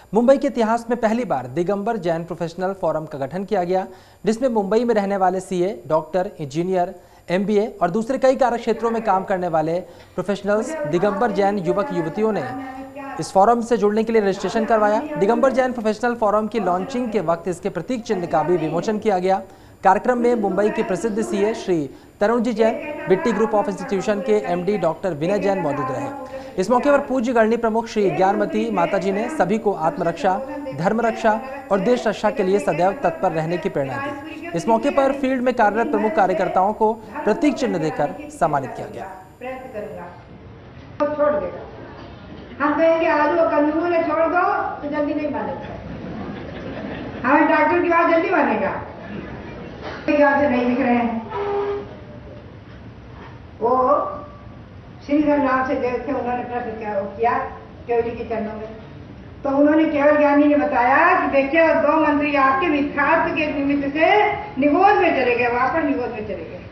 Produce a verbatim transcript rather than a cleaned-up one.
मुंबई के इतिहास में पहली बार दिगंबर जैन प्रोफेशनल फोरम का गठन किया गया, जिसमें मुंबई में रहने वाले सीए, डॉक्टर, इंजीनियर, एमबीए और दूसरे कई कार्य क्षेत्रों में काम करने वाले प्रोफेशनल्स दिगंबर जैन युवक युवतियों ने इस फोरम से जुड़ने के लिए रजिस्ट्रेशन करवाया। दिगंबर जैन प्रोफेशनल फोरम की लॉन्चिंग के वक्त इसके प्रतीक चिन्ह का भी विमोचन किया गया। कार्यक्रम में मुंबई के प्रसिद्ध CA Shri Tarun ji Jain, Bitti group of institution के एमडी डॉक्टर विनय जैन मौजूद रहे। इस मौके पर पूज्य गणनी प्रमुख श्री ज्ञानमती माता जी ने सभी को आत्मरक्षा, धर्म रक्षा और देश रक्षा के लिए सदैव तत्पर रहने की प्रेरणा दी। इस मौके पर फील्ड में कार्यरत प्रमुख कार्यकर्ताओं को प्रतीक चिन्ह देकर सम्मानित किया गया। हम कहेंगे आलू और कद्दू ने छोड़ दो तो जल्दी नहीं बनेगा, हमें डॉक्टर की बात जल्दी बनेगा। यहाँ से नहीं दिख रहे हैं, वो श्री नाम से देव थे, उन्होंने प्रश्न किया केवली के चरणों में, तो उन्होंने केवल ज्ञानी ने बताया कि देखिए दो मंत्री आपके मिथ्यात्व के निमित्त से निगोद में चले गए, वहां पर निगोद में चले गए।